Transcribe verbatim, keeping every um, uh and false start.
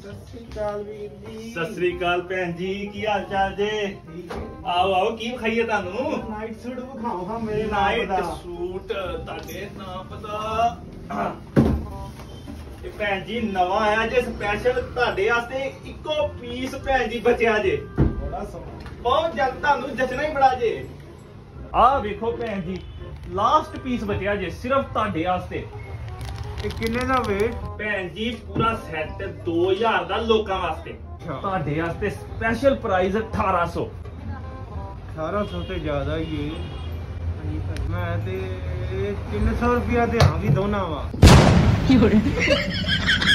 सत श्री अकाल भैन जी, की हाल चाल जे? आओ आओ, की विखाईए तानू? नाइट सूट विखाओ हां मेरे नाइट सूट ताडे नाम पता। ये भैन जी नवा आया जे स्पेशल ताडे वास्ते, इको पीस भैन जी बचया जे। बड़ा सोहना, बहुत जल्द तानू जचना ही बड़ा जे। आ वेखो भैन जी, लास्ट पीस बचया जे सिर्फ ताडे वास्ते। ਇਹ ਕਿੰਨੇ ਦਾ ਵੇ? ਭੈਣ ਜੀ ਪੂਰਾ ਸੈੱਟ दो हज़ार ਦਾ ਲੋਕਾਂ ਵਾਸਤੇ। ਤੁਹਾਡੇ ਵਾਸਤੇ ਸਪੈਸ਼ਲ ਪ੍ਰਾਈਸ अठारह सौ। अठारह सौ ਤੇ ਜ਼ਿਆਦਾ ਹੀ ਹੈ। ਮੈਂ ਤੇ तीन सौ ਰੁਪਿਆ ਦੇ ਹਾਂ ਵੀ ਦੋਨਾਂ ਵਾ।